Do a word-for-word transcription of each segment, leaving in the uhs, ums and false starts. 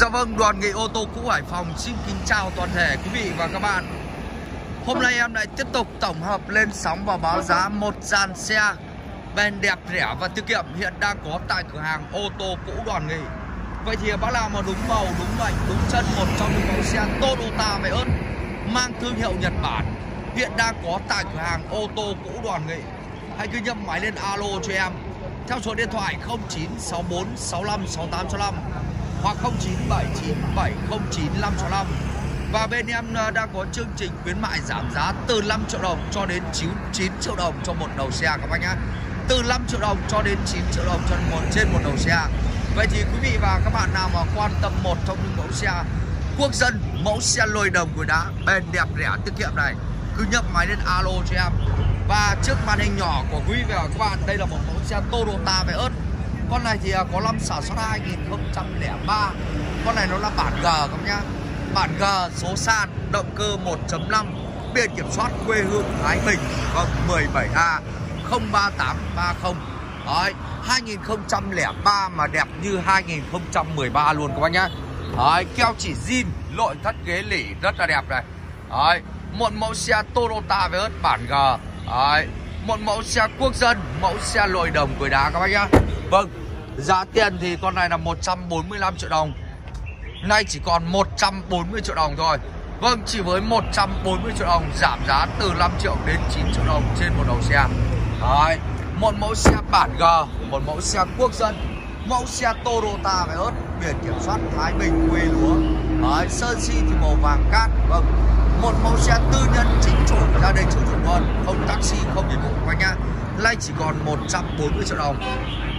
Dạ vâng, Đoàn Nghị ô tô cũ Hải Phòng xin kính chào toàn thể quý vị và các bạn. Hôm nay em lại tiếp tục tổng hợp lên sóng và báo giá một dàn xe bền đẹp, rẻ và tiết kiệm hiện đang có tại cửa hàng ô tô cũ Đoàn Nghị. Vậy thì bác nào mà đúng màu, đúng mệnh, đúng chân một trong những mẫu xe Toyota Vios mang thương hiệu Nhật Bản hiện đang có tại cửa hàng ô tô cũ Đoàn Nghị, hãy cứ nhấc máy lên alo cho em theo số điện thoại không chín sáu bốn sáu lăm sáu tám sáu lăm hoặc không chín bảy chín bảy không chín năm sáu lăm. Và bên em đang có chương trình khuyến mại giảm giá từ năm triệu đồng cho đến chín triệu đồng cho một đầu xe các bác nhá. Từ năm triệu đồng cho đến chín triệu đồng cho một trên một đầu xe. Vậy thì quý vị và các bạn nào mà quan tâm một trong những mẫu xe quốc dân, mẫu xe lồi đồng của đá bền đẹp, rẻ, tiết kiệm này, cứ nhấc máy lên alo cho em. Và trước màn hình nhỏ của quý vị và các bạn, đây là một mẫu xe Toyota Vios. Con này thì có năm sản xuất hai nghìn không trăm lẻ ba. Con này nó là bản G các nhá. Bản G, số sàn, động cơ một chấm năm, biển kiểm soát quê hương Thái Bình, vâng, mười bảy A không ba tám ba không. Đấy, hai nghìn không trăm lẻ ba mà đẹp như hai nghìn không trăm mười ba luôn các bác nhá. Đấy, keo chỉ zin, nội thất ghế lỉ rất là đẹp này. Đấy, một mẫu xe Toyota Vios bản G. Đấy, một mẫu xe quốc dân, mẫu xe lồi đồng cối đá các bác nhá. Vâng, giá tiền thì con này là một trăm bốn mươi lăm triệu đồng, nay chỉ còn một trăm bốn mươi triệu đồng thôi. Vâng, chỉ với một trăm bốn mươi triệu đồng giảm giá từ năm triệu đến chín triệu đồng trên một đầu xe. Đấy, một mẫu xe bản G, một mẫu xe quốc dân, mẫu xe Toyota Vios, biển kiểm soát Thái Bình quê lúa. Đấy, sơn si thì màu vàng cát. Vâng, một mẫu xe tư nhân chính chủ gia đình sử dụng luôn, không taxi, không dịch vụ các nhá. Nay chỉ còn một trăm bốn mươi triệu đồng.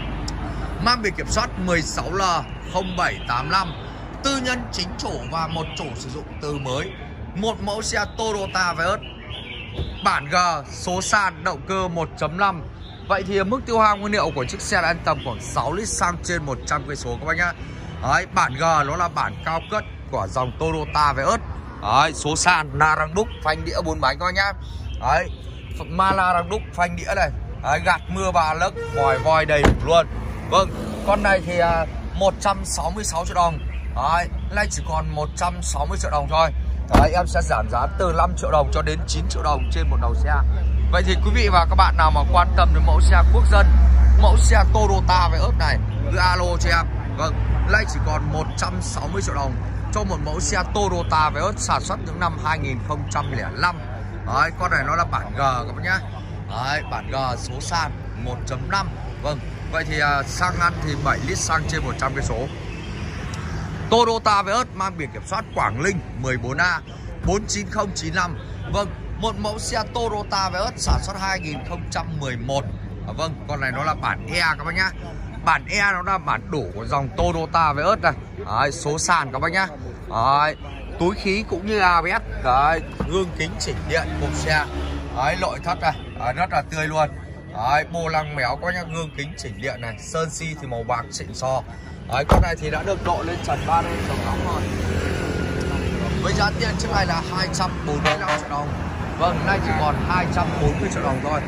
Mang biển kiểm soát mười sáu L không bảy tám năm, tư nhân chính chủ và một chủ sử dụng từ mới. Một mẫu xe Toyota Vios bản G, số sàn, động cơ một chấm năm. Vậy thì mức tiêu hao nguyên liệu của chiếc xe là tầm khoảng sáu lít xăng trên một trăm cây số các bác nhá. Đấy, bản G nó là bản cao cấp của dòng Toyota Vios. Đấy, số sàn la răng đúc, phanh đĩa bốn bánh các bác nhá. Đấy, ma la răng đúc, phanh đĩa này. Đấy, gạt mưa ba lấc, vòi voi đầy đủ luôn. Vâng, con này thì uh, một trăm sáu mươi sáu triệu đồng. Đấy, nay chỉ còn một trăm sáu mươi triệu đồng thôi. Đấy, em sẽ giảm giá từ năm triệu đồng cho đến chín triệu đồng trên một đầu xe. Vậy thì quý vị và các bạn nào mà quan tâm đến mẫu xe quốc dân, mẫu xe Toyota Vios này, cứ alo cho em. Vâng, nay chỉ còn một trăm sáu mươi triệu đồng cho một mẫu xe Toyota Vios sản xuất những năm hai nghìn không trăm lẻ năm. Đấy, con này nó là bản G các bác nhá. Đấy, bản G, số sàn một chấm năm. Vâng, vậy thì uh, xăng ăn thì bảy lít xăng trên một trăm cây số. Toyota Vios mang biển kiểm soát Quảng Ninh mười bốn A bốn chín không chín năm. Vâng, một mẫu xe Toyota Vios sản xuất hai nghìn không trăm mười một. À, vâng, con này nó là bản E các bác nhá. Bản E nó là bản đủ của dòng Toyota Vios này. Đấy, số sàn các bác nhá. Đấy, túi khí cũng như a bê ét. Đấy, gương kính chỉnh điện cùng xe. Đấy, nội thất này, đấy, rất là tươi luôn. Đấy, bô lăng méo có nhá, gương kính chỉnh điện này, sơn si thì màu bạc xịn sò. Đấy, con này thì đã được độ lên trần ba D chống nóng rồi. Với giá tiền chiếc này là hai trăm bốn mươi lăm triệu đồng. Vâng, nay chỉ còn hai trăm bốn mươi triệu đồng thôi.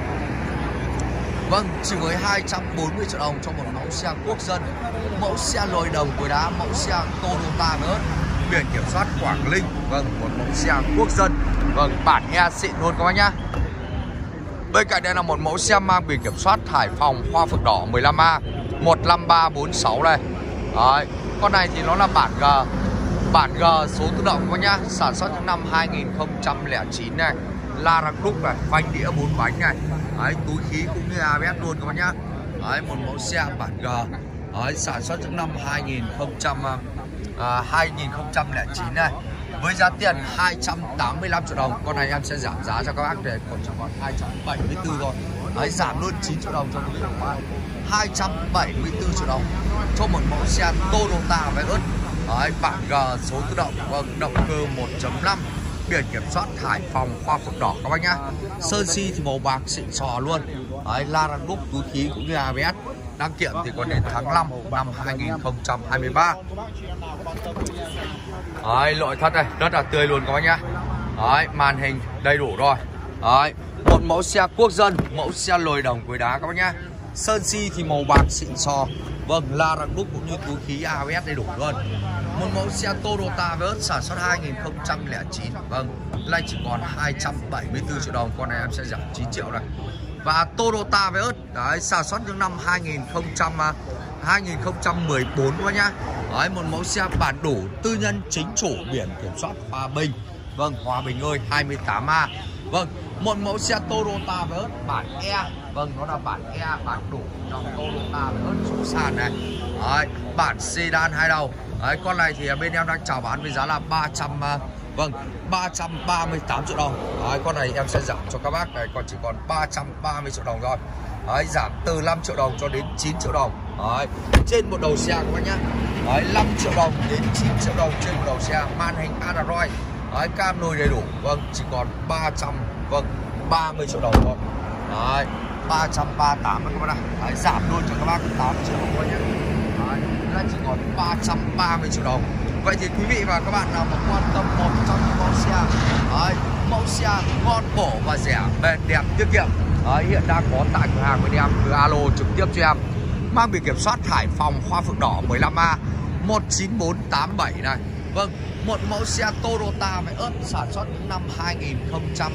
Vâng, chỉ với hai trăm bốn mươi triệu đồng cho một mẫu xe quốc dân, mẫu xe lồi đồng cối đá, mẫu xe Toyota Vios, biển kiểm soát Quảng Ninh. Vâng, một mẫu xe quốc dân. Vâng, bản E xịn luôn các bác nhá. Bên cạnh đây là một mẫu xe mang biển kiểm soát Hải Phòng hoa phượng đỏ mười lăm A một năm ba bốn sáu đây. Đấy, con này thì nó là bản G, bản G, số tự động các nhá, sản xuất những năm hai nghìn không trăm lẻ chín này, la răng đúc này, phanh đĩa bốn bánh này. Đấy, túi khí cũng như a bê ét luôn các bác nhá. Đấy, một mẫu xe bản G. Đấy, sản xuất những năm hai nghìn không trăm lẻ chín này. Với giá tiền hai trăm tám mươi lăm triệu đồng, con này em sẽ giảm giá cho các bác để còn chỉ còn hai trăm bảy mươi tư thôi. Đấy, giảm luôn chín triệu đồng cho quý vị và các bạn. hai trăm bảy mươi tư triệu đồng cho một mẫu xe Toyota Vios. Đấy, bản G, số tự động, vâng, động cơ một chấm năm, biển kiểm soát Hải Phòng hoa phượng đỏ các bác nhá. Sơn si thì màu bạc xịn sò luôn. Đấy, la răng đúc, túi khí cũng như a bê ét. Đăng kiểm thì còn đến tháng năm năm hai nghìn không trăm hai mươi ba. Đấy, nội thất này rất là tươi luôn các bác nhá. Đấy, màn hình đầy đủ rồi. Đấy, một mẫu xe quốc dân, mẫu xe lồi đồng cối đá các bác nhá. Sơn si thì màu bạc xịn sò. Vâng, la răng đúc cũng như túi khí a bê ét đầy đủ luôn. Một mẫu xe Toyota Vios sản xuất hai nghìn không trăm lẻ chín. Vâng, nay chỉ còn hai trăm bảy mươi tư triệu đồng. Con này em sẽ giảm chín triệu này. Và Toyota Vios đấy, sản xuất những năm hai nghìn không trăm mười bốn các bác nhá. Đấy, một mẫu xe bản đủ tư nhân chính chủ, biển kiểm soát Hòa Bình. Vâng, Hòa Bình ơi, hai mươi tám A. Vâng, một mẫu xe Toyota Vios bản E. Vâng, nó là bản E, bản đủ trong Toyota Vios số sàn này. Đấy, bản sedan hai đầu. Đấy, con này thì bên em đang chào bán với giá là ba trăm vâng, ba trăm ba mươi tám triệu đồng. Đấy, con này em sẽ giảm cho các bác này, còn chỉ còn ba trăm ba mươi triệu đồng thôi. Đấy, giảm từ năm triệu đồng cho đến chín triệu đồng. Đấy, trên một đầu xe các bác nhá. Đấy, năm triệu đồng đến chín triệu đồng trên một đầu xe, màn hình Android. Đấy, cam nồi đầy đủ. Vâng, chỉ còn ba trăm vâng, ba mươi triệu đồng thôi. Đấy, ba trăm ba mươi tám các bác ạ. Đấy, giảm luôn cho các bác tám triệu đồng thôi nhé. Đấy, nó chỉ còn ba trăm ba mươi triệu đồng. Vậy thì quý vị và các bạn nào mà quan tâm một trong những mẫu xe, đấy, mẫu xe ngon bổ và rẻ, bền đẹp, tiết kiệm, đấy, hiện đang có tại cửa hàng bên em, cứ alo trực tiếp cho em. Mang biển kiểm soát Hải Phòng Hoa Phượng Đỏ mười lăm A một chín bốn tám bảy này. Vâng, một mẫu xe Toyota Vios sản xuất những năm hai nghìn không trăm.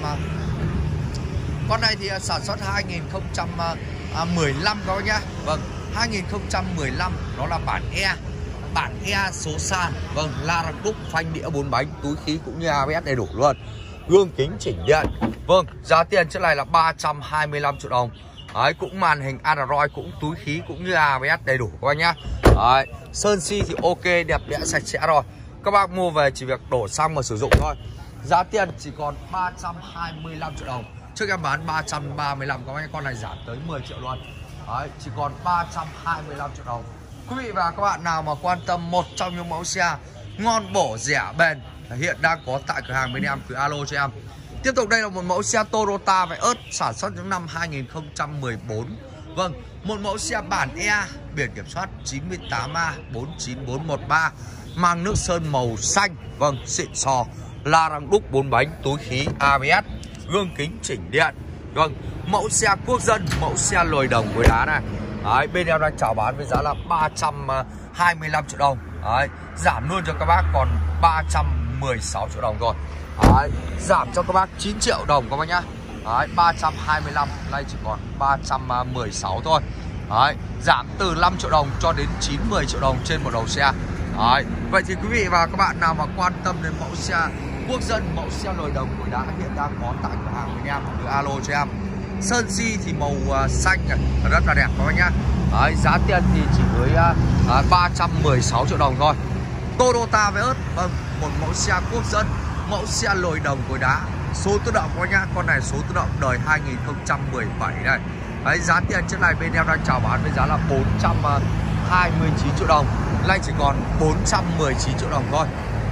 Con này thì sản xuất hai nghìn không trăm mười lăm các bác nhá. Vâng, hai nghìn không trăm mười lăm, nó là bản E. Bản E số sàn. Vâng, la răng đúc, phanh đĩa bốn bánh, túi khí cũng như a bê ét đầy đủ luôn. Gương kính chỉnh điện. Vâng, giá tiền chiếc này là ba trăm hai mươi lăm triệu đồng. Đấy, cũng màn hình Android, cũng túi khí cũng như a bê ét đầy đủ các bác nhá. Đấy, sơn si thì ok, đẹp đẽ sạch sẽ rồi. Các bác mua về chỉ việc đổ xăng mà sử dụng thôi. Giá tiền chỉ còn ba trăm hai mươi lăm triệu đồng. Trước em bán ba trăm ba mươi lăm, các bác, con này giảm tới mười triệu luôn. Đấy, chỉ còn ba trăm hai mươi lăm triệu đồng. Quý vị và các bạn nào mà quan tâm một trong những mẫu xe ngon bổ rẻ bền hiện đang có tại cửa hàng bên em, cứ alo cho em. Tiếp tục đây là một mẫu xe Toyota Vios sản xuất những năm hai nghìn không trăm mười bốn. Vâng, một mẫu xe bản E, biển kiểm soát chín mươi tám A bốn chín bốn một ba, mang nước sơn màu xanh. Vâng, xịn sò, la răng đúc bốn bánh, túi khí a bê ét, gương kính chỉnh điện. Vâng, mẫu xe quốc dân, mẫu xe lồi đồng với đá này. Đấy, bên em đang chào bán với giá là ba trăm hai mươi lăm triệu đồng. Đấy, giảm luôn cho các bác còn ba trăm mười sáu triệu đồng rồi. Đấy, giảm cho các bác chín triệu đồng các bác nhá. Đấy, ba trăm hai mươi lăm, nay chỉ còn ba trăm mười sáu thôi. Đấy, giảm từ năm triệu đồng cho đến chín mươi triệu đồng trên một đầu xe. Đấy, vậy thì quý vị và các bạn nào mà quan tâm đến mẫu xe quốc dân, mẫu xe lồi đồng của đá hiện đang có tại cửa hàng bên em, cứ alo cho em. Sơn si thì màu uh, xanh này, rất là đẹp các bác nhá. Đấy, giá tiền thì chỉ với uh, ba trăm mười sáu triệu đồng thôi. Toyota Vios, vâng, một mẫu xe quốc dân, mẫu xe lồi đồng cối đá, số tự động các bác nhá. Con này số tự động đời hai nghìn không trăm mười bảy này. Đấy, giá tiền chiếc này bên em đang chào bán với giá là bốn trăm hai mươi chín triệu đồng. Nay chỉ còn bốn trăm mười chín triệu đồng thôi.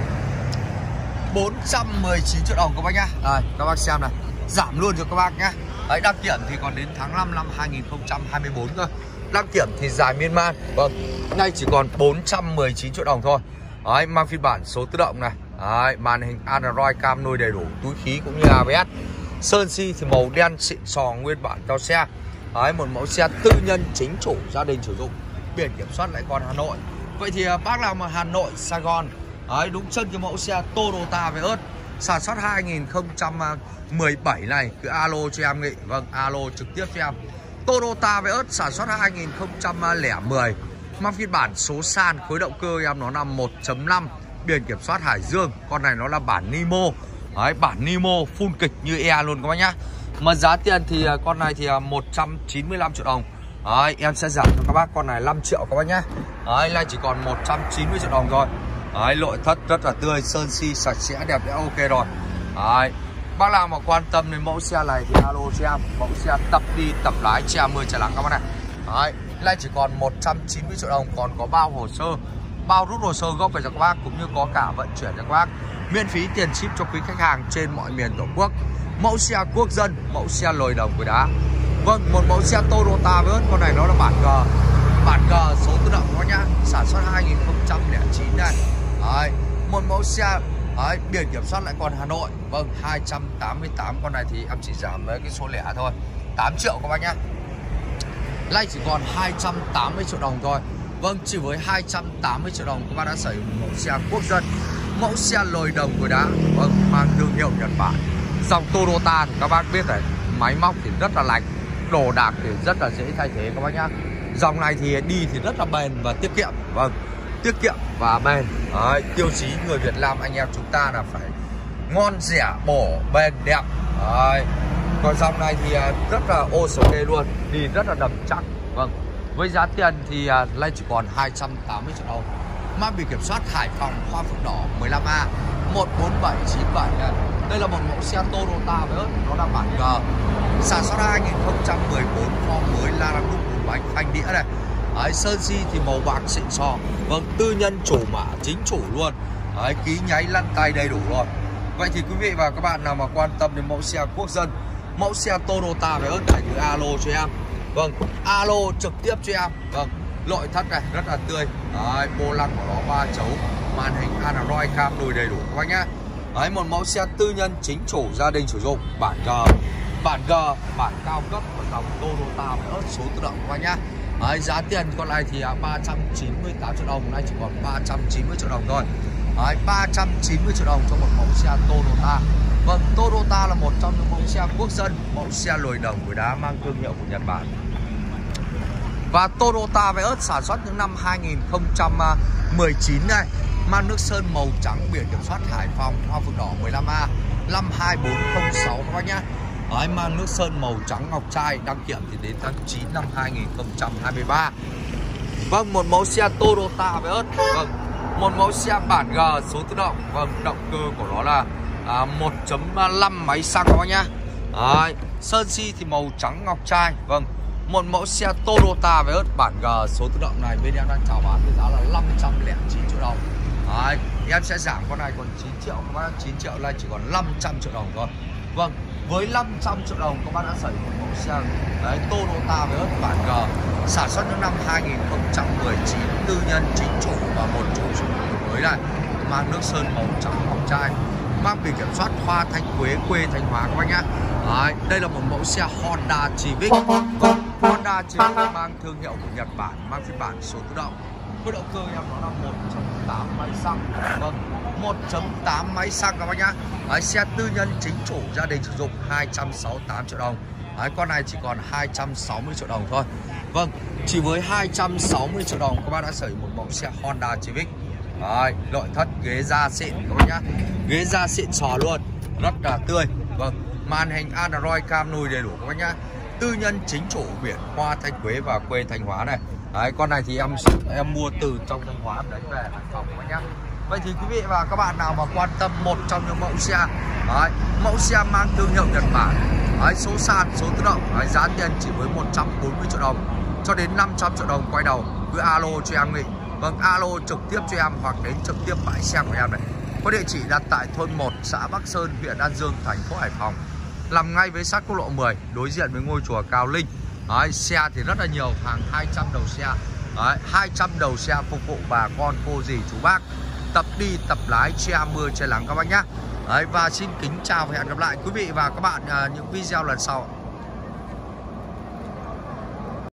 bốn trăm mười chín triệu đồng các bác nhá. Đây, các bác xem này, giảm luôn cho các bác nhá. Đấy, đăng kiểm thì còn đến tháng năm năm hai nghìn không trăm hai mươi bốn cơ. Đăng kiểm thì dài miên man. Vâng, nay chỉ còn bốn trăm mười chín triệu đồng thôi. Đấy, mang phiên bản số tự động này. Đấy, màn hình Android, cam nồi đầy đủ, túi khí cũng như a bê ét. Sơn si thì màu đen xịn sò nguyên bản theo xe. Đấy, một mẫu xe tư nhân chính chủ gia đình sử dụng, biển kiểm soát lại còn Hà Nội. Vậy thì bác nào mà Hà Nội, Sài Gòn, đấy, đúng chân cái mẫu xe Toyota Vios sản xuất hai nghìn không trăm mười bảy này, cứ alo cho em Nghị. Vâng, alo trực tiếp cho em. Toyota Vios sản xuất hai nghìn không trăm lẻ mười, mang phiên bản số sàn, khối động cơ em nó là một chấm năm, biển kiểm soát Hải Dương. Con này nó là bản Nemo. Đấy, bản Nemo full kịch như E luôn các bác nhá. Mà giá tiền thì con này thì một trăm chín mươi lăm triệu đồng. Đấy, em sẽ giảm cho các bác con này năm triệu các bác nhá. Đấy, nay chỉ còn một trăm chín mươi triệu đồng thôi. Đấy, nội thất rất là tươi, sơn si sạch sẽ, đẹp đẽ ok rồi. Đấy, bác nào mà quan tâm đến mẫu xe này thì alo cho em. Mẫu xe tập đi tập lái che mưa che nắng các bác này. Đấy, nay chỉ còn một trăm chín mươi triệu đồng, còn có bao hồ sơ, bao rút hồ sơ gốc về cho các bác, cũng như có cả vận chuyển cho các bác, miễn phí tiền ship cho quý khách hàng trên mọi miền tổ quốc. Mẫu xe quốc dân, mẫu xe lồi đồng cối đá. Vâng, một mẫu xe Toyota Vios, con này nó là bản cờ, bản cờ số tự động các nhá, sản xuất hai nghìn không trăm lẻ chín này. Đấy, một mẫu xe, đấy, biển kiểm soát lại còn Hà Nội. Vâng, hai trăm tám mươi tám, con này thì em chỉ giảm với cái số lẻ thôi, tám triệu các bác nhá. Nay chỉ còn hai trăm tám mươi triệu đồng thôi. Vâng, chỉ với hai trăm tám mươi triệu đồng các bác đã sở hữu một mẫu xe quốc dân, mẫu xe lồi đồng của đá, vâng, mang thương hiệu Nhật Bản. Dòng Toyota thì các bác biết đấy, máy móc thì rất là lành, đồ đạc thì rất là dễ thay thế các bác nhá. Dòng này thì đi thì rất là bền và tiết kiệm, vâng, tiết kiệm và bền. Đấy, tiêu chí người Việt Nam anh em chúng ta là phải ngon, rẻ, bổ, bền, đẹp. Đấy. Còn dòng này thì rất là ô số kê luôn, đi rất là đầm chắc. Vâng, với giá tiền thì nay chỉ còn hai trăm tám mươi triệu đồng. Mang biển kiểm soát Hải Phòng Hoa Phượng Đỏ mười lăm A một bốn bảy chín bảy. Đây là một mẫu xe Toyota với ớt, nó là bản G, sản xuất hai nghìn không trăm mười bốn, form mới, la răng đúc bốn bánh phanh đĩa này. Đấy, sơn si thì màu bạc xịn sò. Vâng, tư nhân chủ mã chính chủ luôn. Đấy, ký nháy lăn tay đầy đủ rồi. Vậy thì quý vị và các bạn nào mà quan tâm đến mẫu xe quốc dân, mẫu xe Toyota với ớt này cứ alo cho em. Vâng, alo trực tiếp cho em. Vâng, nội thất này rất là tươi. Đấy, vô lăng của nó ba chấu, màn hình Android cam đùi đầy đủ các bác nhá. Đấy, một mẫu xe tư nhân chính chủ gia đình sử dụng, bản G, bản G, bản cao cấp của dòng Toyota với ớt số tự động các bác nhá. Đấy, giá tiền còn lại thì ba trăm chín mươi tám triệu đồng, nay chỉ còn ba trăm chín mươi triệu đồng thôi. Đấy, ba trăm chín mươi triệu đồng cho một mẫu xe Toyota. Vâng, Toyota là một trong những mẫu xe quốc dân, mẫu xe lồi đồng của đá mang thương hiệu của Nhật Bản. Và Toyota với ớt sản xuất những năm hai nghìn không trăm mười chín này, mang nước sơn màu trắng, biển kiểm soát Hải Phòng Hoa Phượng Đỏ mười lăm A năm hai bốn không sáu các bác nhá. Đấy, mang nước sơn màu trắng ngọc trai, đăng kiểm thì đến tháng chín năm hai nghìn không trăm hai mươi ba. Vâng, một mẫu xe Toyota với ớt. Vâng, một mẫu xe bản G số tự động. Vâng, động cơ của nó là à, một chấm năm máy xăng các bác nhá. Đấy, sơn si thì màu trắng ngọc trai. Vâng, một mẫu xe Toyota với ớt bản G số tự động này bên em đang chào bán với giá là năm trăm lẻ chín triệu đồng. Đấy, em sẽ giảm con này còn chín triệu, các bác, chín triệu này chỉ còn năm trăm triệu đồng thôi. Vâng, với năm trăm triệu đồng các bác đã sở hữu một mẫu xe đấy, Toyota với ớt bản G, sản xuất những năm hai nghìn không trăm mười chín, tư nhân chính chủ và một chủ sử dụng mới này, mang nước sơn màu trắng ngọc trai, mang biển kiểm soát Hoa Thanh Quế, quê Thanh Hóa các bác nhá. Đấy, đây là một mẫu xe Honda Civic. Vâng, Honda Civic mang thương hiệu của Nhật Bản, mang phiên bản số tự động. Với động cơ em nó là một chấm tám máy xăng. Vâng, một chấm tám máy xăng các bác nhá. Đấy, xe tư nhân chính chủ gia đình sử dụng hai trăm sáu mươi tám triệu đồng. Đấy, con này chỉ còn hai trăm sáu mươi triệu đồng thôi. Vâng, chỉ với hai trăm sáu mươi triệu đồng các bác đã sở hữu một mẫu xe Honda Civic. Đấy, nội thất ghế da xịn các bác nhá. Ghế da xịn sò luôn, rất là tươi. Vâng, màn hình Android cam nùi đầy đủ các bác nhá. Tư nhân chính chủ, biển Hoa Thanh Quế và quê Thanh Hóa này. Đấy, con này thì em em mua từ trong Thanh Hóa đấy về Hải Phòng các bác nhá. Vậy thì quý vị và các bạn nào mà quan tâm một trong những mẫu xe, đấy, mẫu xe mang thương hiệu Nhật Bản, đấy, số sàn, số tự động, đấy, giá tiền chỉ với một trăm bốn mươi triệu đồng cho đến năm trăm triệu đồng quay đầu, cứ alo cho em nghỉ. Vâng, alo trực tiếp cho em hoặc đến trực tiếp bãi xe của em này. Có địa chỉ đặt tại thôn một, xã Bắc Sơn, huyện An Dương, thành phố Hải Phòng, nằm ngay với sát quốc lộ mười, đối diện với ngôi chùa Cao Linh. Đấy, xe thì rất là nhiều, hàng hai trăm đầu xe. Đấy, hai trăm đầu xe phục vụ bà con cô dì chú bác tập đi tập lái, che mưa che nắng các bác nhá. Đấy, và xin kính chào và hẹn gặp lại quý vị và các bạn uh, những video lần sau.